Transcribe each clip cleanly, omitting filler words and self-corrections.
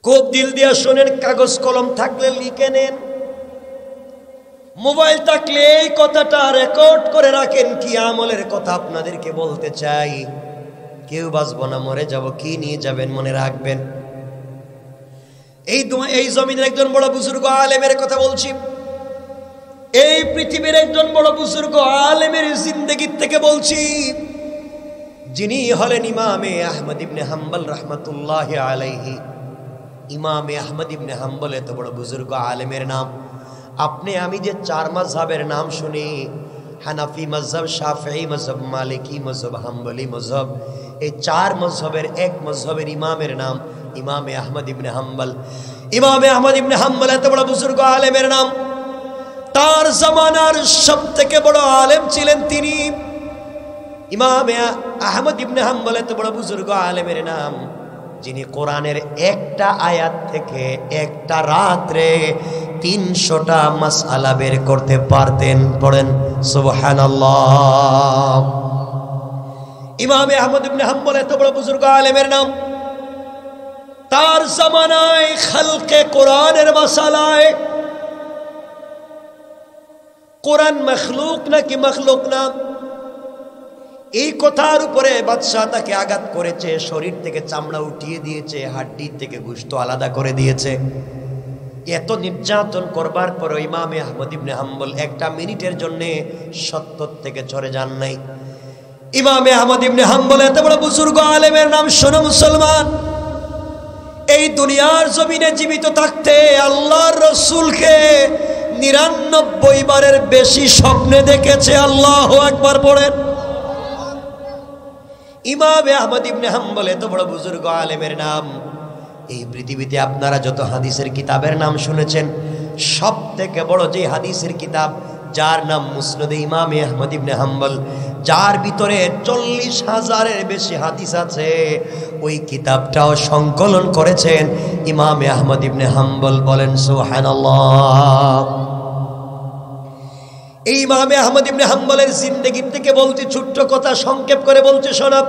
খুব দিল দিয়া শোনেন, কাগজ কলম থাকলে লিখে নেন, মোবাইল থাকলে এই কথাটা রেকর্ড করে রাখেন। কি আমলের কথা আপনাদেরকে বলতে চাই। কেউ বাঁচবো না, মরে যাব, কি নিয়ে যাবেন মনে রাখবেন। এই জমিনের একজন বড় বুজুর্গ আলেমের কথা বলছি। এই পৃথিবীর একজন বড় বুজুর্গ আলেমের জিন্দেগির থেকে বলছি, যিনি হলেন ইমামে আহমদ ইবনে হাম্বল রাহমাতুল্লাহি আলাইহি। ইমামে আহমদ ইবনে হাম্বল এত বড় বুজুর্গ আলেমের নাম। আপনি আমি যে চার মাযহাবের নাম শুনি, হানাফি মাযহাব, শাফিঈ মাযহাব, মালিকি মাযহাব, হাম্বলি মাযহাব, এই চার মাযহাবের এক মাযহাবের ইমামের নাম ইমামে আহমদ ইবনে হাম্বল। ইমামে আহমদ ইবনে হাম্বল এত বড় বুজুর্গ আলেমের নাম। তার জামানার সবথেকে বড় আলেম ছিলেন তিনি। ইমামে আহমদ ইবনে হাম্বল এত বড় বুজুর্গ আলেমের নাম, যিনি কোরআনের একটা আয়াত থেকে একটা রাত্রে 300টা মাসআলা বের করতে পারতেন। পড়েন সুবহানাল্লাহ। ইমামে আহমদ ইবনে হাম্বল এত বড় বুজুর্গ আলেমের নাম। তার জামানায় খালকে কোরআনের মাসালায়, কোরআন মখলুক নাকি মখলুক না, এই কথার উপরে বাদশাহ তাকে আঘাত করেছে। শরীর থেকে চামড়া উঠিয়ে দিয়েছে, হাড্ডি থেকে গোশত আলাদা করে দিয়েছে। এত নির্যাতন করবার পর ইমামে আহমদ ইবনে হাম্বল একটা মিনিটের জন্য সত্য থেকে সরে যান নাই। ইমামে আহমদ ইবনে হাম্বল এত বড় বুজুর্গ আলেমের নাম। শোনো মুসলমান, এই দুনিয়ার জমিনে জীবিত থাকতে আল্লাহর রাসূলকে 99 বারের বেশি স্বপ্নে দেখেছে। আল্লাহু আকবার পড়েন। ইমামে আহমদ ইবনে হাম্বল এত বড় বুজুর্গ আলেমের নাম। এই পৃথিবীতে আপনারা যত হাদিসের কিতাবের নাম শুনেছেন, সব থেকে বড় যে হাদিসের কিতাব, যার নাম মুসনাদে ইমামে আহমদ ইবনে হাম্বল, যার ভিতরে 40,000-এর বেশি হাদিস আছে, ওই কিতাবটাও সংকলন করেছেন ইমামে আহমদ ইবনে হাম্বল। বলেন সুবহানাল্লাহ। এই ইমামে আহমদ ইবনে হাম্বলের জিন্দেগি থেকে বলতে ছোট্ট কথা সংক্ষেপ করে বলতে শোনাব,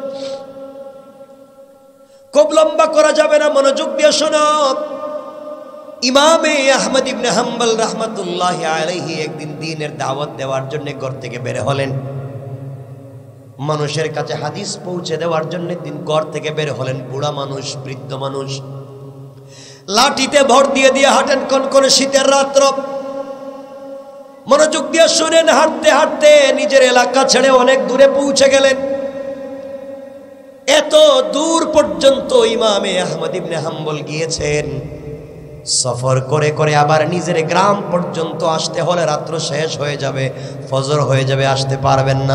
খুব লম্বা করা যাবে না, মনোযোগ দিয়ে শোনাব। ইমামে আহমদ ইবনে হাম্বল রাহমাতুল্লাহি আলাইহি একদিন দ্বীনের দাওয়াত দেওয়ার জন্য ঘর থেকে বের হলেন। মানুষের কাছে হাদিস পৌঁছে দেওয়ার জন্য তিনি ঘর থেকে বের হলেন। বুড়া মানুষ, বৃদ্ধ মানুষ, লাঠিতে ভর দিয়ে দিয়ে হাঁটেন কনকনে শীতের রাত্র। মনোযোগ দিয়ে শুনেন, হাঁটতে হাঁটতে নিজের এলাকা ছেড়ে অনেক দূরে পৌঁছে গেলেন। এত দূর পর্যন্ত ইমামে আহমদ ইবনে হাম্বল গিয়েছেন। সফর করে করে আবার নিজের গ্রাম পর্যন্ত আসতে হলে রাত্র শেষ হয়ে যাবে, ফজর হয়ে যাবে, আসতে পারবেন না।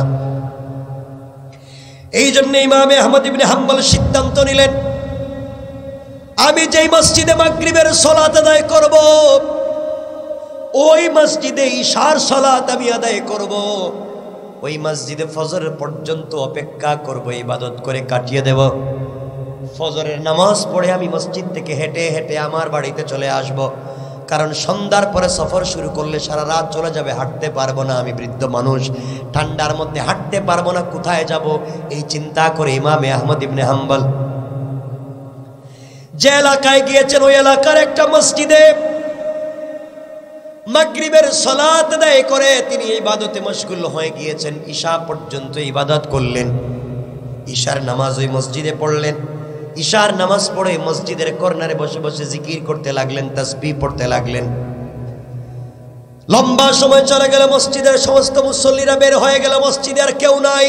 এই জন্য ইমামে আহমদ ইবনে হাম্বল সিদ্ধান্ত নিলেন, আমি যেই মসজিদে মাগরিবের সালাত আদায় করব, ওই মসজিদে ইশার সালাত আমি আদায় করব, ওই মসজিদে ফজর পর্যন্ত অপেক্ষা করব, ইবাদত করে কাটিয়ে দেব। ফজরের নামাজ পড়ে আমি মসজিদ থেকে হেঁটে হেঁটে আমার বাড়িতে চলে আসব। কারণ সন্ধ্যার পরে সফর শুরু করলে সারা রাত চলে যাবে, হাঁটতে পারবো না, আমি বৃদ্ধ মানুষ, ঠান্ডার মধ্যে হাঁটতে পারবো না, কোথায় যাব, এই চিন্তা করে ইমামে আহমদ ইবনে হাম্বল যে এলাকায় গিয়েছেন, ওই এলাকার একটা মসজিদে মাগরিবের সালাত আদায় করে তিনি ইবাদতে মশগুল হয়ে গিয়েছেন। ঈশা পর্যন্ত ইবাদত করলেন। ঈশার নামাজ ওই মসজিদে পড়লেন। ঈশার নামাজ পড়ে মসজিদের কর্নারে বসে বসে জিকির করতে লাগলেন, তাসবিহ পড়তে লাগলেন। লম্বা সময় চলে গেল, মসজিদের সমস্ত মুসল্লিরা বের হয়ে গেল, মসজিদে আর কেউ নাই।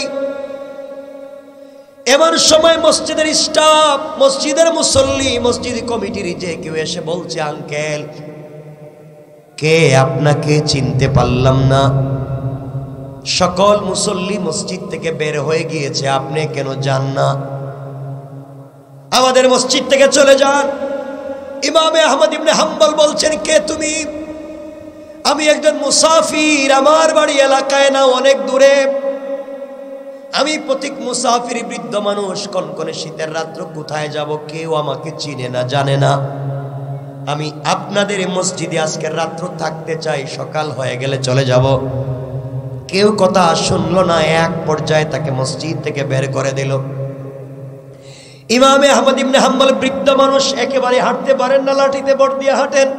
এমন সময় মসজিদের স্টাফ, মসজিদের মুসল্লি, মসজিদ কমিটির যে কেউ এসে বলছে, আঙ্কেল, কে আপনাকে চিনতে পারলাম না। সকল মুসল্লি মসজিদ থেকে বের হয়ে গিয়েছে, আপনি কেন যান না? আমাদের মসজিদ থেকে চলে যান। ইমামে আহমদ ইবনে হাম্বল বলছেন, কে তুমি? আমি একজন মুসাফির, আমার বাড়ি এলাকায় না, অনেক দূরে। আমি প্রতীক মুসাফির, বৃদ্ধ মানুষ, কনকনে শীতের রাত্র কোথায় যাব, কেউ আমাকে চিনে না, জানে না। আমি আপনাদের মসজিদে আজকের রাত্র থাকতে চাই, সকাল হয়ে গেলে চলে যাব। কেউ কথা শুনলো না, এক পর্যায়ে তাকে মসজিদ থেকে বের করে দিল। ইমামে আহমদ ইবনে হাম্বল বৃদ্ধ বৃদ্ধ মানুষ, একেবারে হাঁটতে পারেন না, লাঠিতে বট দিয়ে হাঁটেন।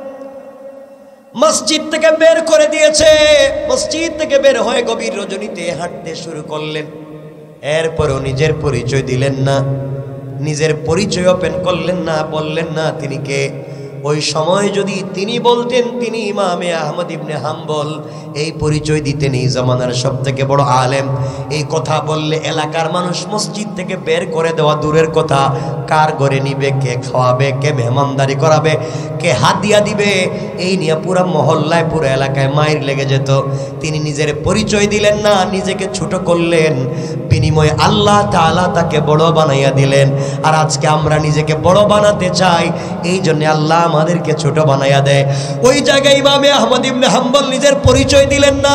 মসজিদ থেকে বের করে দিয়েছে। মসজিদ থেকে বের হয়ে গভীর রজনীতে হাঁটতে শুরু করলেন। এরপরও নিজের পরিচয় দিলেন না, নিজের পরিচয় ওপেন করলেন না, বললেন না তিনি কে। ওই সময় যদি তিনি বলতেন তিনি ইমামে আহমদ ইবনে হাম্বল, এই পরিচয় দিতেন এই জামানার সব থেকে বড় আলেম। এই কথা বললে এলাকার মানুষ মসজিদ থেকে বের করে দেওয়া দূরের কথা, কার ঘরে নিবে, কে খাওয়াবে, কে মেহমানদারি করাবে, কে হাদিয়া দিবে, এই নিয়ে পুরো মহল্লায় পুরো এলাকায় মাইর লেগে যেত। তিনি নিজের পরিচয় দিলেন না, নিজেকে ছোট করলেন, বিনিময়ে আল্লাহ তাআলা তাকে বড় বানাইয়া দিলেন। আর আজকে আমরা নিজেকে বড় বানাতে চাই, এই জন্য আল্লাহ আমাদেরকে ছোট বানাইয়া দেয়। ওই জায়গায় ইমামে আহমদ ইবনে হাম্বল নিজের পরিচয় দিলেন না,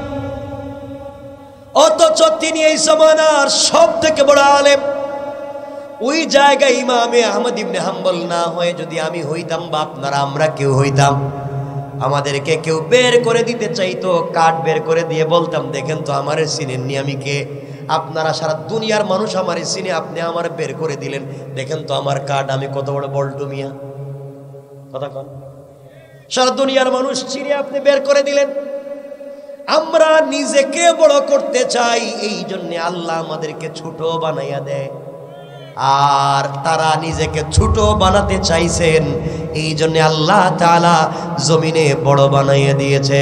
অথচ তিনি এই জামানার সব থেকে বড় আলেম। ওই জায়গায় ইমামে আহমদ ইবনে হাম্বল না হয়ে যদি আমি হইতাম বা আপনারা আমরা কেউ হইতাম, আমাদেরকে কেউ বের করে দিতে চাইতো, কার্ড বের করে দিয়ে বলতাম দেখেন তো আমারে চিনেননি আমি কে, আপনারা সারা দুনিয়ার মানুষ আমারে চিনে, আপনি আমার বের করে দিলেন, দেখেন তো আমার কার্ড, আমি কত বড় বল্টু মিয়া। কথা কন, সারা দুনিয়ার মানুষ চিনে আপনি বের করে দিলেন। আমরা নিজেকে বড় করতে চাই, এই জন্য আল্লাহ আমাদেরকে ছোট বানাইয়া দেয়। আর তারা নিজেকে ছোট বানাতে চাইছেন, এই জন্য আল্লাহ তাআলা জমিনে বড় বানাইয়া দিয়েছে।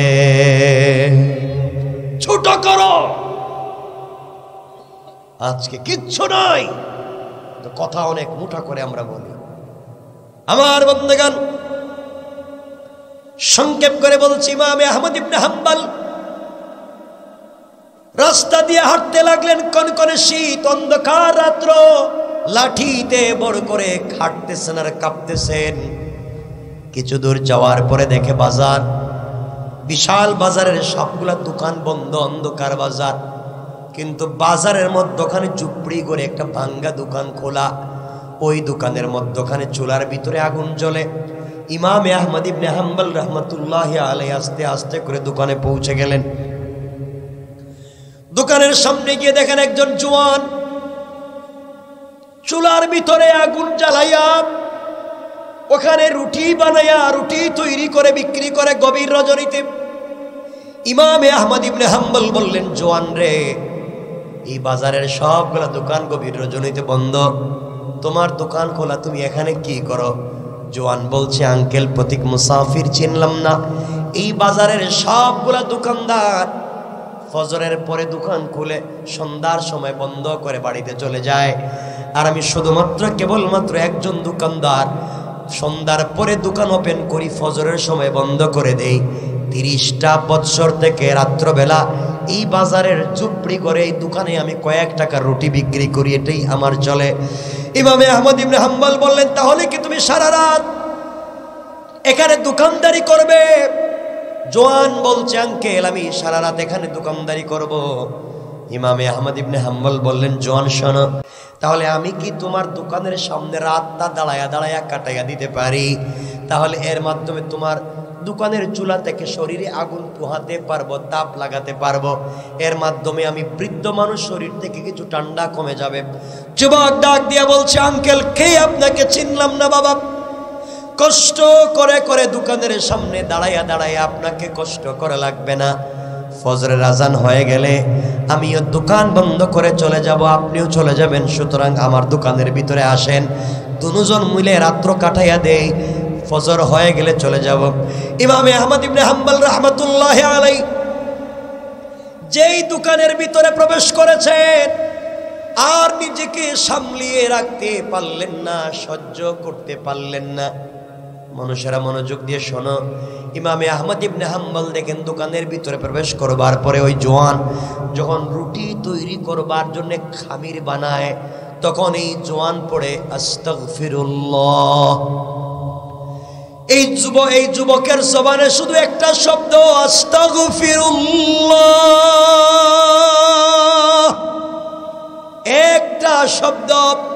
ছোট করো, আজকে কিচ্ছু নাই, কথা অনেক মুঠা করে আমরা বলি। আমার বন্ধুগণ, সংক্ষেপ করে বলছি, ইমামে আহমদ ইবনে হাম্বল রাস্তা দিয়ে হাঁটতে লাগলেন। কনকনে শীত, অন্ধকার রাত্র, লাঠিতে বড় করে হাঁটতেছেন আর কাঁপতেছেন। কিছু দূর যাওয়ার পরে দেখে বাজার, বিশাল বাজারের সবগুলা দোকান বন্ধ, অন্ধকার বাজার। কিন্তু বাজারের মধ্যখানে ঝুপড়ি করে একটা ভাঙ্গা দোকান খোলা। ওই দোকানের মধ্যখানে চুলার ভিতরে আগুন জ্বলে। ইমামে আহমদ ইবনে হাম্বল রাহমাতুল্লাহি আলাইহি আস্তে আস্তে করে দোকানে পৌঁছে গেলেন। দোকানের সামনে গিয়ে দেখেন একজন জওয়ান চুলার ভিতরে আগুন জ্বালাইয়া ওখানে রুটি বানাইয়া, রুটি তৈরি করে বিক্রি করে গভীর রজনীতে। ইমামে আহমদ ইবনে হাম্বল বললেন, জওয়ান রে, এই বাজারের সবগুলা দোকান গভীর রজনীতে বন্ধ, তোমার দোকান খোলা, তুমি এখানে কি করো? জওয়ান বলছে, আঙ্কেল প্রতীক মুসাফির চিনলাম না। এই বাজারের সবগুলা দোকানদার ফজরের পরে দোকান খুলে সন্ধ্যার সময় বন্ধ করে বাড়িতে চলে যায়। আর আমি শুধুমাত্র কেবলমাত্র একজন দোকানদার, সন্ধ্যার পরে দোকান ওপেন করি, ফজরের সময় বন্ধ করে দেই। 30টা বছর থেকে রাত্রবেলা এই বাজারের ঝুপড়ি করে এই দোকানে আমি কয়েক টাকার রুটি বিক্রি করি, এটাই আমার চলে। ইমামে আহমদ ইবনে হাম্বল বললেন, তাহলে কি তুমি সারা রাত এখানে দোকানদারি করবে? জওয়ান বলছে, আঙ্কেল আমি সারা রাত এখানে দোকানদারি করব। ইমামে আহমদ ইবনে হাম্বল বললেন, জওয়ান শোনো, তাহলে আমি কি তোমার দোকানের সামনে রাতটা দাঁড়ায়া দাঁড়ায়া কাটাইয়া দিতে পারি? তাহলে এর মাধ্যমে তোমার দোকানের চুলা থেকে শরীরে আগুন পোহাতে পারবো, তাপ লাগাতে পারবো। এর মাধ্যমে আমি বৃদ্ধ মানুষ, শরীর থেকে কিছু ঠান্ডা কমে যাবে। যুবক ডাক দিয়া বলছে, আঙ্কেল কে আপনাকে চিনলাম না বাবা, কষ্ট করে করে দোকানের সামনে দাঁড়াইয়া দাঁড়াইয়া আপনাকে কষ্ট করা লাগবে না। ফজরের আজান হয়ে গেলে আমিও দোকান বন্ধ করে চলে যাব, আপনিও চলে যাবেন, সুতরাং আমার দোকানের ভিতরে আসেন, দুজন মিলে রাত্র কাটাইয়া দেই, ফজর হয়ে গেলে চলে যাব। ইমামে আহমদ ইবনে হাম্বল রাহমাতুল্লাহি আলাইহি যেই দোকানের ভিতরে প্রবেশ করেছেন আর নিজেকে সামলিয়ে রাখতে পারলেন না, সহ্য করতে পারলেন না। মানুষেরা মনোযোগ দিয়ে শোনো, ইমামে আহমদ ইবনে হাম্বল দেখেন দোকানের ভিতরে প্রবেশ করবার পরে ওই জওয়ান যখন রুটি তৈরি করবার জন্য খামির বানায়, তখন এই জওয়ান পড়ে আস্তাগফিরুল্লাহ। এই যুবকের জবানে শুধু একটা শব্দ, আস্তাগফিরুল্লাহ, একটা শব্দ।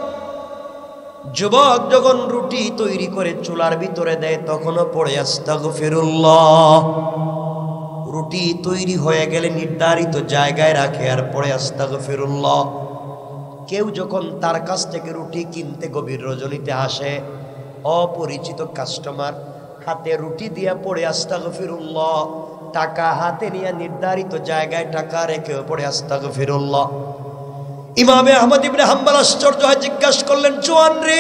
যুবক যখন রুটি তৈরি করে চুলার ভিতরে দেয় তখনও পড়ে আস্তাগফিরুল্লাহ। রুটি তৈরি হয়ে গেলে নির্ধারিত জায়গায় রাখে আর পড়ে আস্তাগফিরুল্লাহ। কেউ যখন তার কাছ থেকে রুটি কিনতে গভীর রজনীতে আসে, অপরিচিত কাস্টমার হাতে রুটি দিয়া পড়ে আস্তাগফিরুল্লাহ, টাকা হাতে নিয়ে নির্ধারিত জায়গায় টাকা রেখে পড়ে আস্তাগফিরুল্লাহ। ইমামে আহমদ ইবনে হাম্বল আশ্চর্য হয়ে জিজ্ঞাসা করলেন, জোয়ান রে,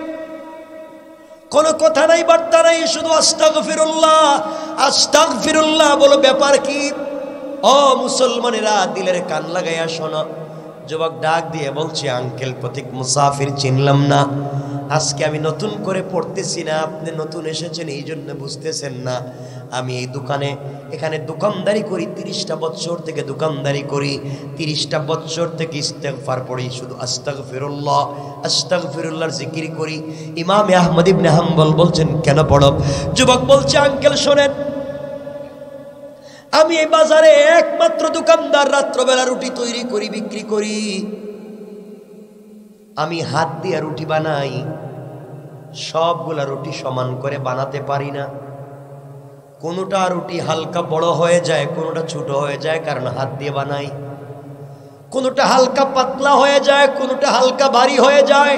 কোনো কথা নাই বার্তা নাই, শুধু আস্তাগফিরুল্লাহ আস্তাগফিরুল্লাহ বলো, ব্যাপার কি? ও মুসলমানেরা, দিলের কান লাগাইয়া শোনো। যুবক ডাক দিয়ে বলছে, আঙ্কেল প্রতীক মুসাফির চিনলাম না, আজকে আমি নতুন করে পড়তেছি না, আপনি নতুন এসেছেন এই জন্য বুঝতেছেন না। আমি এই এখানে দোকানদারি করি, 30টা বছর থেকে দোকানদারি করি, 30টা বছর থেকে ইস্তেগফার পড়ি, শুধু আস্তাগফিরুল্লাহ আস্তাগফিরুল্লাহর জিকির করি। ইমাম আহমদ ইবনে হাম্বল বলছেন, কেন পড়ো? যুবক বলছে, আঙ্কেল শোনেন, আমি এই বাজারে একমাত্র দোকানদার, রাত্রবেলা রুটি তৈরি করি, বিক্রি করি। আমি হাত দিয়ে রুটি বানাই, সবগুলা রুটি সমান করে বানাতে পারি না। কোনোটা রুটি হালকা বড় হয়ে যায়, কোনোটা ছোট হয়ে যায়, কারণ হাত দিয়ে বানাই। কোনোটা হালকা পাতলা হয়ে যায়, কোনোটা হালকা ভারী হয়ে যায়,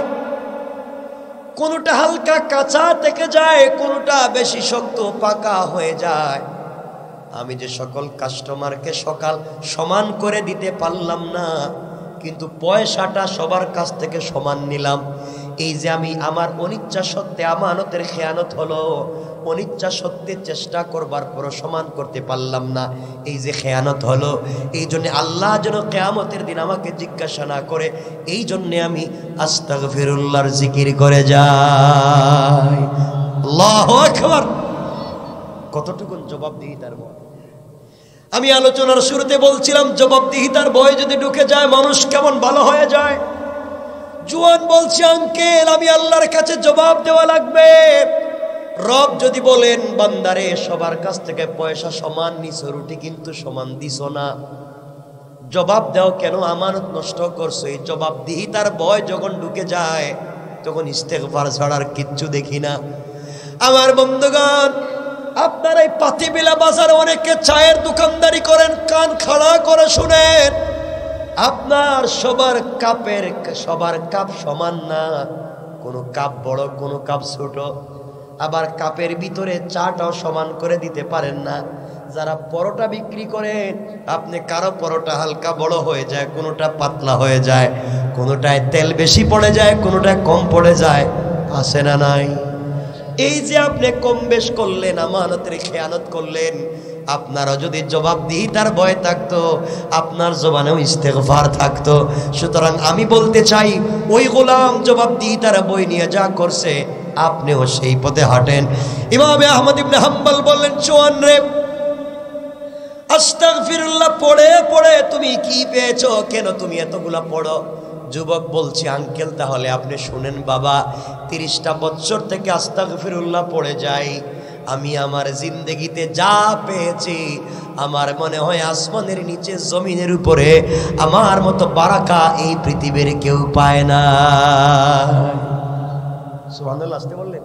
কোনোটা হালকা কাঁচা থেকে যায়, কোনোটা বেশি শক্ত পাকা হয়ে যায়। আমি যে সকল কাস্টমারকে সকাল সমান করে দিতে পারলাম না, কিন্তু পয়সাটা সবার কাছ থেকে সমান নিলাম। এই যে আমি আমার অনিচ্ছা সত্ত্বে আমানতের খেয়ানত হলো, অনিচ্ছা সত্ত্বে চেষ্টা করবার পরও সমান করতে পারলাম না, এই যে খেয়ানত হলো। এই জন্য আল্লাহ যেন কিয়ামতের দিন আমাকে জিজ্ঞাসা না করে, এই জন্যে আমি আস্তাগফিরুল্লাহর জিকির করে যাই। আল্লাহু আকবার। কতটুকুন জবাবদিহিতার ভয়! আমি আলোচনার শুরুতে বলছিলাম, জবাবদিহিতার ভয় যদি ঢুকে যায়, মানুষ কেমন ভালো হয়ে যায়। জুয়ান বলছে, আঙ্কেল আমি আল্লাহর কাছে জবাব দেওয়া লাগবে। রব যদি বলেন, বান্দারে সবার কাছ থেকে পয়সা সমান নিছো, রুটি কিন্তু সমান দিছো না, জবাব দাও কেন, আমানত নষ্ট করছো। এই জবাবদিহিতার ভয় যখন ঢুকে যায়, তখন ইস্তেগফার ছাড়ার কিচ্ছু দেখি না। আমার বন্ধুগণ, আপনার এই পাতিবিলা বাজারে অনেকে চায়ের দোকানদারি করেন, কান খাড়া করে শুনেন। আপনার সবার কাপ সমান না, কোনো কাপ বড়, কোনো কাপ ছোট, আবার কাপের ভিতরে চাটাও সমান করে দিতে পারেন না। যারা পরোটা বিক্রি করেন, আপনি কারো পরোটা হালকা বড় হয়ে যায়, কোনোটা পাতলা হয়ে যায়, কোনোটায় তেল বেশি পড়ে যায়, কোনোটায় কম পড়ে যায়, আসে না নাই? এই যে আপনি কম বেশ করলেন, আমানতের খেয়ানত করলেন, আপনারও যদি জবাবদিহিতার ভয় থাকতো, আপনার জবানেও ইস্তেগফার থাকতো। সুতরাং আমি বলতে চাই, ওই গোলাম জবাবদিহিতার বই নিয়ে যা করছে, আপনিও সেই পথে হাঁটেন। ইমামে আহমদ ইবনে হাম্বল বললেন, জোয়ান রে, আস্তাগফিরুল্লাহ পড়ে পড়ে তুমি কি পেয়েছো? কেন তুমি এতগুলা পড়ো? যুবক বলছে, আঙ্কেল তাহলে আপনি শুনেন বাবা, 30টা বছর থেকে আস্তাগফিরুল্লাহ পড়ে যাই, আমি আমার জিন্দেগিতে যা পেয়েছি, আমার মনে হয় আসমানের নিচে জমিনের উপরে আমার মতো বারাকা এই পৃথিবীর কেউ পায় না। সুবহানাল্লাহ আসতে বললেন।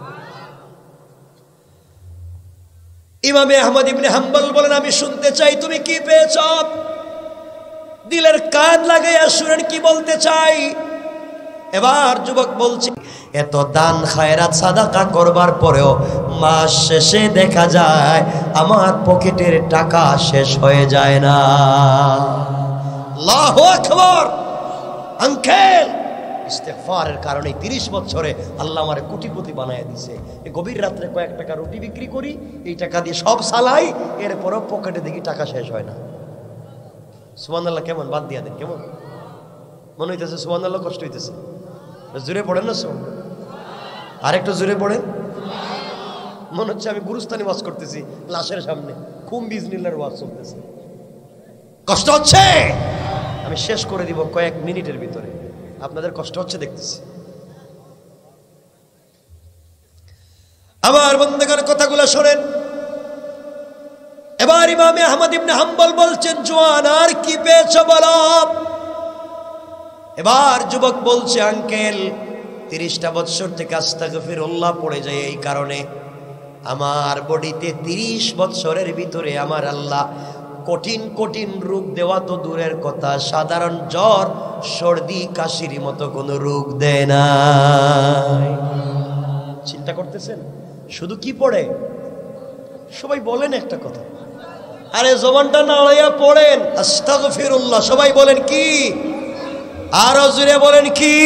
ইমামে আহমদ ইবনে হাম্বল বলেন, আমি শুনতে চাই তুমি কি পেয়েছ। দিলের কান লাগাইয়া শুনেন কি বলতে চাই। এবার যুবক বলছে, এত দান খায়রাত সাদাকা করবার পরেও মাস শেষে দেখা যায় আমার পকেটের টাকা শেষ হয়ে যায় না। আল্লাহু আকবার। আঙ্কেল, ইস্তেগফারের কারণে 30 বছরে আল্লাহ আমারে কোটিপতি বানায় দিছে। এই গভীর রাত্রে কয়েক টাকা রুটি বিক্রি করি, এই টাকা দিয়ে সব চালাই, এরপরও পকেটে দেখি টাকা শেষ হয় না। সুবহানাল্লাহ। কেমন? বাদ দিয়া দেন। কেমন মনে হইতেছে? সুবহানাল্লাহ কষ্ট হইতেছে। জোরে পড়েন না, আরেকটু জোরে পড়েন। মনে হচ্ছে আমি গুরুস্থানে ওয়াজ করতেছি, লাশের সামনে খুম বিজনিল্লাহর ওয়াজ চলতেছে। কষ্ট হচ্ছে, আমি শেষ করে দিব কয়েক মিনিটের ভিতরে। আপনাদের কষ্ট হচ্ছে দেখতেছি। আমার বন্ধুগণ, কথাগুলো শোনেন। এবার ইমামে আহমদ ইবনে হাম্বল বলছেন, জোয়ান আর কি পেয়েছ বলো। এবার যুবক বলছে, আঙ্কেল 30টা বছর থেকে আস্তাগফিরুল্লাহ পড়ে যায়, এই কারণে আমার বডিতে 30 বছরের ভিতরে আমার আল্লাহ কঠিন কঠিন রোগ দেওয়া তো দূরের কথা, সাধারণ জ্বর সর্দি কাশির মতো কোনো রোগ দেয় না। চিন্তা করতেছেন শুধু কি পড়ে? সবাই বলেন একটা কথা, আরে জবানটা নাড়াইয়া পড়েন আস্তাগফিরুল্লাহ। সবাই বলেন কি? আরো জোরে বলেন কি?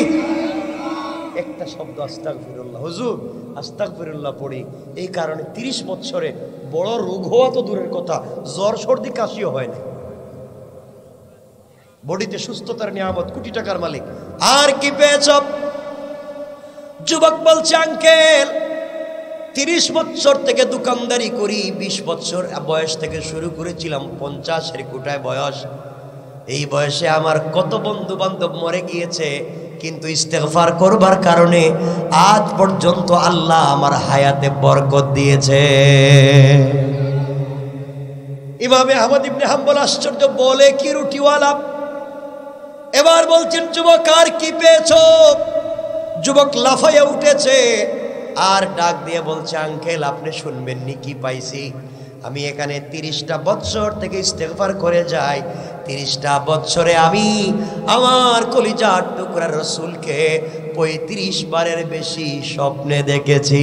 একটা শব্দ আস্তাগফিরুল্লাহ। হুজুর আস্তাগফিরুল্লাহ পড়ি এই কারণে 30 বছরে বড় রোগ হওয়া তো দূরের কথা, জ্বর সর্দি কাশিও হয় না। বডিতে সুস্থতার নিয়ামত, কোটি টাকার মালিক, আর কি পেয়েছ? যুবক বলছে আঙ্কেল 30 বছর থেকে দোকানদারি করি, 20 বছর বয়স থেকে শুরু করেছিলাম, 50-এর কোটায় বয়স। এই বয়সে আমার কত বন্ধু বান্ধব মরে গিয়েছে, কিন্তু ইস্তেগফার করবার কারণে আজ পর্যন্ত আল্লাহ আমার হায়াতে বরকত দিয়েছে। ইমাম আহমদ ইবনে হাম্বল আশ্চর্য, বলে কি রুটিওয়ালা? এবার বলছেন যুবক আর কি পেয়েছো? যুবক লাফাইয়া উঠেছে আর ডাক দিয়ে বলছে আঙ্কেল আপনি শুনবেননি কি পাইছি? আমি এখানে 30টা বছর থেকে ইস্তেগফার করে যাই, 30টা বছরে আমি আমার কলিজার টুকরা রাসূলকে 35 বারের বেশি স্বপ্নে দেখেছি।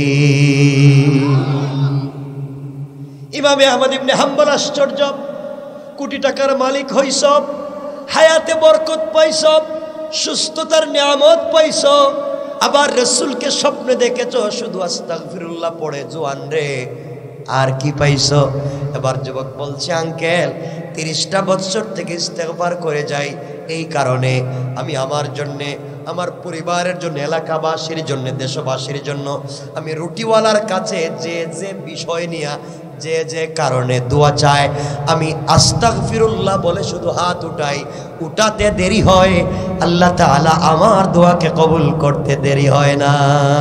ইমাম আহমদ ইবনে হাম্বল আশ্চর্য, কোটি টাকার মালিক হইছ, হায়াতে বরকত পাইছ, সুস্থতার নিয়ামত পাইছ, আবার রাসূলকে স্বপ্নে দেখেছ, শুধু আস্তাগফিরুল্লাহ পড়ে জোয়ান রে, আর কি পাইছো? এবার যুবক বলছে আঙ্কেল 30টা বছর থেকে ইস্তেগফার করে যাই, এই কারণে আমি আমার জন্যে, আমার পরিবারের জন্য, এলাকাবাসীর জন্য, দেশবাসীর জন্য আমি রুটিওয়ালার কাছে যে যে বিষয় নিয়ে যে যে কারণে দোয়া চায়, আমি আস্তাগফিরুল্লাহ বলে শুধু হাত উঠাই, উঠাতে দেরি হয়, আল্লাহ তাআলা আমার দোয়াকে কবুল করতে দেরি হয় না।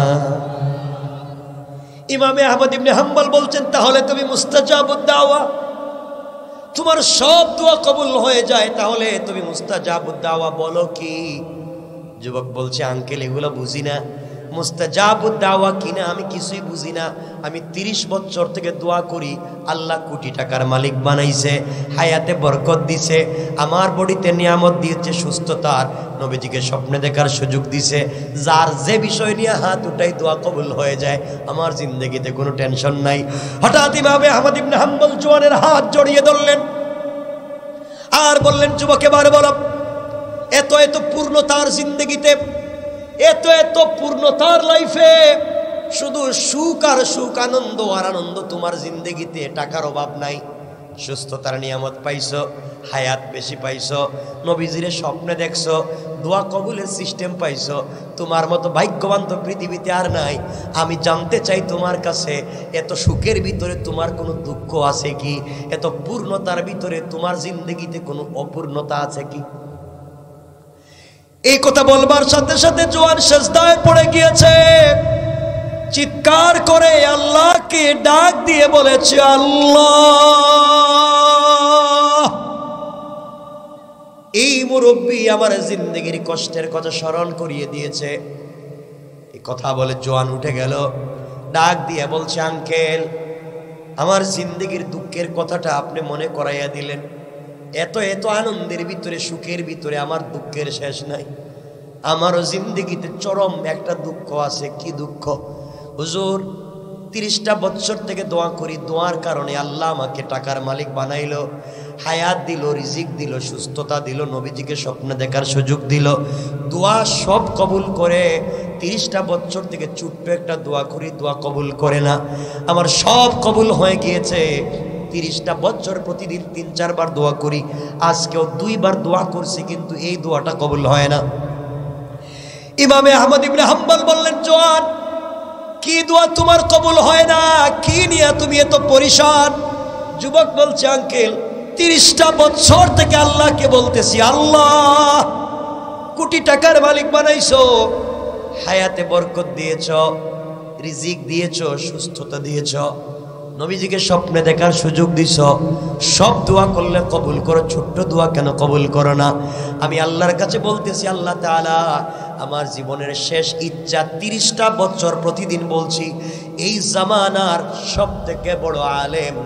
ইমাম আহমদ ইবনে হাম্বল বলছেন তাহলে তুমি মুস্তাজাবুদ দাওয়া, তোমার সব দোয়া কবুল হয়ে যায়, তাহলে তুমি মুস্তাজাবুদ দাওয়া বলো কি? যুবক বলছে আঙ্কেল এগুলো বুঝি না, মুস্তাজাবুদ দাওয়া কিনা আমি কিছুই বুঝি না। আমি 30 বছর থেকে দোয়া করি, আল্লাহ কোটি টাকার মালিক বানাইছে, হায়াতে বরকত দিছে, আমার বডিতে নিয়ামত দিয়েছে সুস্থতার, নবীজিকে স্বপ্নে দেখার সুযোগ দিছে, যার যে বিষয় নিয়ে হাত উঠাই দোয়া কবুল হয়ে যায়, আমার জিন্দগিতে কোনো টেনশন নাই। হঠাৎ ইমাম আহমদ ইবনে হাম্বল জওয়ানের হাত জড়িয়ে ধরলেন আর বললেন যুবক এবার বলো, এত এত পূর্ণতার জিন্দগিতে, এত এত পূর্ণতার লাইফে শুধু সুখ আর সুখ, আনন্দ আর আনন্দ তোমার জিন্দগিতে, টাকার অভাব নাই, সুস্থতার নিয়ামত পাইছো, হায়াত বেশি পাইছো, নবীজিরে স্বপ্নে দেখছো, দোয়া কবুলের সিস্টেম পাইছো, তোমার মতো ভাগ্যবান তো পৃথিবীতে আর নাই। আমি জানতে চাই তোমার কাছে এত সুখের ভিতরে তোমার কোনো দুঃখ আছে কি? এত পূর্ণতার ভিতরে তোমার জিন্দগিতে কোনো অপূর্ণতা আছে কি? এই কথা বলবার সাথে সাথে জওয়ান সেজদায় পড়ে গিয়েছে, চিৎকার করে আল্লাহকে ডাক দিয়ে বলেছে আল্লাহ, এই মুরব্বী আমার জিন্দগির কষ্টের কথা স্মরণ করিয়ে দিয়েছে। এই কথা বলে জওয়ান উঠে গেল, ডাক দিয়ে বলছে আঙ্কেল আমার জিন্দগির দুঃখের কথাটা আপনি মনে করাইয়া দিলেন, এত এত আনন্দের ভিতরে, সুখের ভিতরে আমার দুঃখের শেষ নাই। আমারও জিন্দগিতে চরম একটা দুঃখ আছে। কি দুঃখ? হুজুর 30টা বছর থেকে দোয়া করি, দোয়ার কারণে আল্লাহ আমাকে টাকার মালিক বানাইলো, হায়াত দিল, রিজিক দিল, সুস্থতা দিল, নবীজিকে স্বপ্ন দেখার সুযোগ দিল, দোয়া সব কবুল করে। 30টা বছর থেকে ছোট্ট একটা দোয়া করি, দোয়া কবুল করে না, আমার সব কবুল হয়ে গিয়েছে। 30টা বছর প্রতিদিন 3-4 বার দোয়া করি, আজকেও 2 বার দোয়া করছি, কিন্তু এই দোয়াটা কবুল হয় না। ইমাম আহমদ ইবনে হাম্বল বললেন জওয়ান কি দোয়া তোমার কবুল হয় না? কি নিয়ে তুমি এত পরিশান? যুবক বলছে আঙ্কেল 30টা বছর থেকে আল্লাহকে বলতেছি, আল্লাহ কোটি টাকার মালিক বানাইছো, হায়াতে বরকত দিয়েছ, রিজিক দিয়েছ, সুস্থতা দিয়েছ, নবীজিকে স্বপ্নে দেখার সুযোগ দিছ, সব দোয়া করলে কবুল করো, ছোট্ট দোয়া কেন কবুল করো না? আমি আল্লাহর কাছে বলতেছি আল্লাহ তাআলা আমার জীবনের শেষ ইচ্ছা 30টা বছর প্রতিদিন বলছি, এই জামানার সব থেকে বড় আলেম,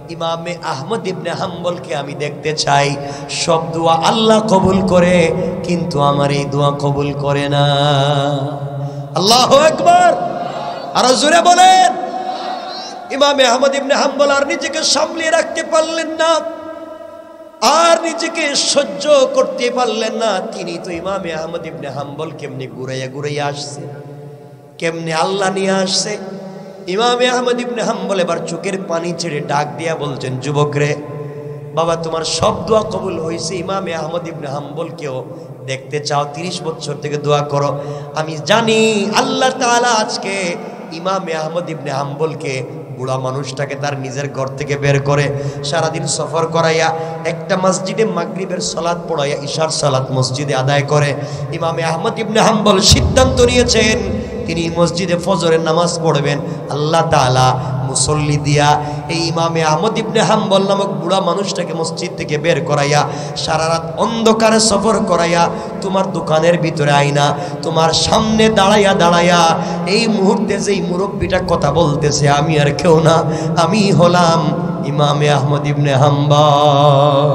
ইমামে আহমদ ইবনে হাম্বলকে আমি দেখতে চাই। সব দোয়া আল্লাহ কবুল করে, কিন্তু আমার এই দোয়া কবুল করে না। আল্লাহু আকবার, আরো জোরে বলেন। ইমামে আহমদ ইবনে হাম্বল আর নিজেকে সামলিয়ে রাখতে পারলেন না, আর নিজেকে সহ্য করতে পারলেন না। তিনি তো ইমামে আহমদ ইবনে হাম্বল কেমনে ঘুরাইয়া ঘুরাইয়া আসছে, কেমনে আল্লাহ নিয়ে আসছে। ইমামে আহমদ ইবনে হাম্বল এবার চোখের পানি ছেড়ে ডাক দিয়া বলছেন, যুবক রে বাবা, তোমার সব দোয়া কবুল হয়েছে। ইমামে আহমদ ইবনে হাম্বলকেও দেখতে চাও, 30 বছর থেকে দোয়া করো। আমি জানি আল্লাহ তাআলা আজকে ইমামে আহমদ ইবনে হাম্বলকে, বুড়া মানুষটাকে তার নিজের ঘর থেকে বের করে সারাদিন সফর করাইয়া একটা মসজিদে মাগরিবের সালাত পড়াইয়া ইশার সালাত মসজিদে আদায় করে। ইমামে আহমদ ইবনে হাম্বল সিদ্ধান্ত নিয়েছেন তিনি মসজিদে ফজরের নামাজ পড়বেন। আল্লাহ তাআলা মুসল্লি দিয়া এই ইমামে আহমদ ইবনে হাম্বল নামক বুড়া মানুষটাকে মসজিদ থেকে বের করাইয়া সারা রাত অন্ধকারে সফর করাইয়া তোমার দোকানের ভিতরে আইনা তোমার সামনে দাঁড়াইয়া দাঁড়াইয়া এই মুহূর্তে যেই মুরব্বীটা কথা বলতেছে, আমি আর কেউ না, আমি হলাম ইমামে আহমদ ইবনে হাম্বল।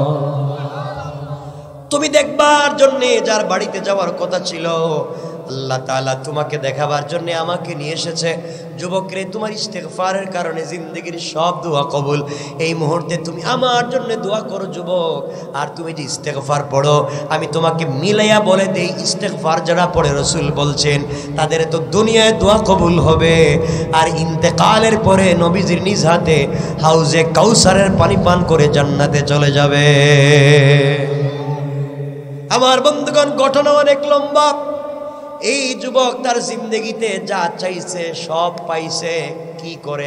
তুমি দেখবার জন্যে যার বাড়িতে যাওয়ার কথা ছিল, আল্লাহ তাআলা তোমাকে দেখাবার জন্য আমাকে নিয়ে এসেছে। যুবকরে, তোমার ইস্তেগফারের কারণে জিন্দেগির সব দোয়া কবুল। এই মুহূর্তে তুমি আমার জন্য দোয়া করো যুবক, আর তুমি যে ইস্তেগফার পড়ো আমি তোমাকে মিলাইয়া বলে দেই, ইস্তেগফার যারা পড়ে রাসূল বলছেন তাদের তো দুনিয়ায় দোয়া কবুল হবে, আর ইন্তেকালের পরে নবীজির নিজ হাতে হাউজে কাউসারের পানি পান করে জান্নাতে চলে যাবে। আমার বন্ধুগণ, ঘটনা অনেক লম্বা। এই যুবক তার জিন্দেগিতে যা চাইছে সব পাইছে। কি করে?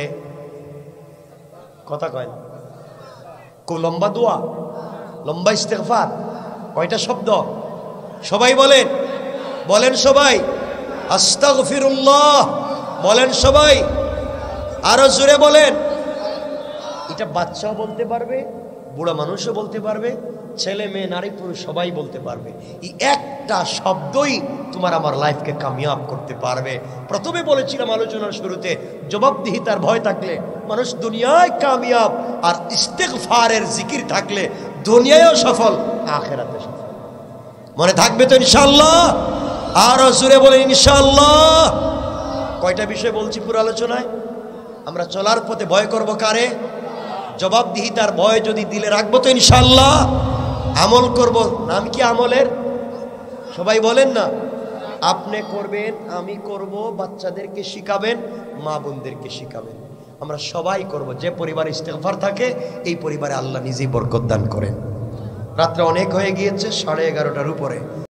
কথা কয় না, খুব লম্বা দোয়া, লম্বা ইস্তেগফার। কয়টা শব্দ? সবাই বলেন, বলেন সবাই আস্তাগফিরুল্লাহ, বলেন সবাই, আরো জোরে বলেন। এটা বাচ্চাও বলতে পারবে, বুড়া মানুষও বলতে পারবে, ছেলে মেয়ে নারী পুরুষ সবাই বলতে পারবে। এই একটা শব্দই তোমার আমার লাইফকে কামিয়াব করতে পারবে। প্রথমে বলেছিলাম আলোচনার শুরুতে, জবাবদিহিতার ভয় থাকলে মানুষ দুনিয়ায় কামিয়াব, আর ইস্তেগফারের জিকির থাকলে দুনিয়ায়ও সফল, আখিরাতে সফল। মনে থাকবে তো ইনশাআল্লাহ? আরো জোরে বলেন ইনশাআল্লাহ। কয়টা বিষয় বলছি পুরো আলোচনায়? আমরা চলার পথে ভয় করব কারে? জবাবদিহিতার ভয় যদি দিলে রাখবো তো ইনশাআল্লাহ আমল করব। নাম কি আমলের? সবাই বলেন না। আপনি করবেন, আমি করব, বাচ্চাদেরকে শিখাবেন, মা বোনদেরকে শিখাবেন, আমরা সবাই করব। যে পরিবারে ইস্তেগফার থাকে এই পরিবারে আল্লাহ নিজেই বরকত দান করেন। রাত্রে অনেক হয়ে গিয়েছে, 11:30টার উপরে।